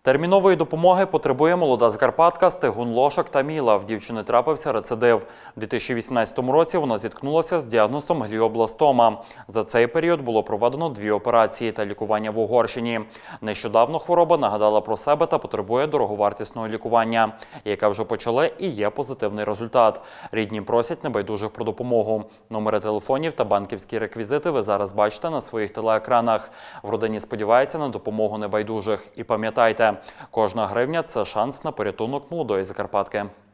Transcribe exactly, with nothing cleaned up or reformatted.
Термінової допомоги потребує молода закарпатка Стегун Лошак Таміла. В дівчини трапився рецидив. У дві тисячі вісімнадцятому році вона зіткнулася з діагнозом гліобластома. За цей період було проведено дві операції та лікування в Угорщині. Нещодавно хвороба нагадала про себе та потребує дороговартісного лікування, яке вже почали і є позитивний результат. Рідні просять небайдужих про допомогу. Номери телефонів та банківські реквізити ви зараз бачите на своїх телеекранах. В родині сподіваються на допомогу небайдужих. І пам'ятайте, кожна гривня – це шанс на порятунок молодої закарпатки.